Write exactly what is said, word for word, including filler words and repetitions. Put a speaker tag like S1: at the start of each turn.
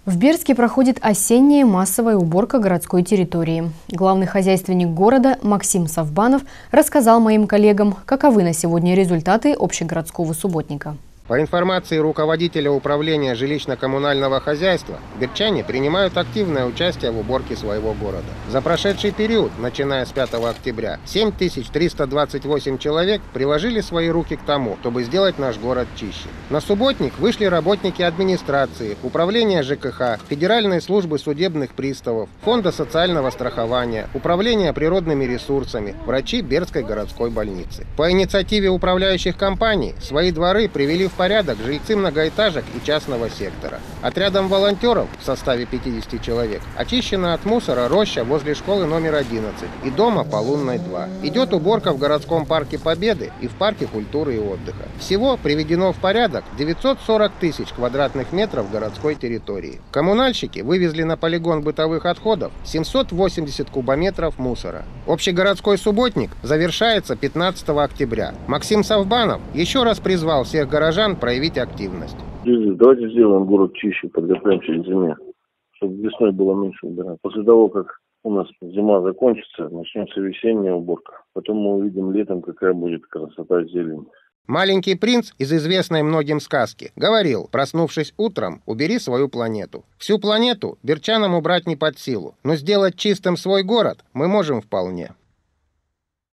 S1: В Бердске проходит осенняя массовая уборка городской территории. Главный хозяйственник города Максим Совбанов рассказал моим коллегам, каковы на сегодня результаты общегородского субботника.
S2: По информации руководителя управления жилищно-коммунального хозяйства, бердчане принимают активное участие в уборке своего города. За прошедший период, начиная с пятого октября, семь тысяч триста двадцать восемь человек приложили свои руки к тому, чтобы сделать наш город чище. На субботник вышли работники администрации, управления ЖКХ, Федеральной службы судебных приставов, Фонда социального страхования, Управления природными ресурсами, врачи Бердской городской больницы. По инициативе управляющих компаний свои дворы привели в порядок жильцы многоэтажек и частного сектора. Отрядом волонтеров в составе пятидесяти человек очищена от мусора роща возле школы номер одиннадцать и дома по Лунной два. Идет уборка в городском парке Победы и в парке культуры и отдыха. Всего приведено в порядок девятьсот сорок тысяч квадратных метров городской территории. Коммунальщики вывезли на полигон бытовых отходов семьсот восемьдесят кубометров мусора. Общегородской субботник завершается пятнадцатого октября. Максим Совбанов еще раз призвал всех горожан проявить активность.
S3: Давайте сделаем город чище, подготовимся к зиме, чтобы весной было меньше убирать. После того, как у нас зима закончится, начнется весенняя уборка. Потом мы увидим летом, какая будет красота зелени.
S2: Маленький принц из известной многим сказки говорил: проснувшись утром, убери свою планету. Всю планету бердчанам убрать не под силу, но сделать чистым свой город мы можем вполне.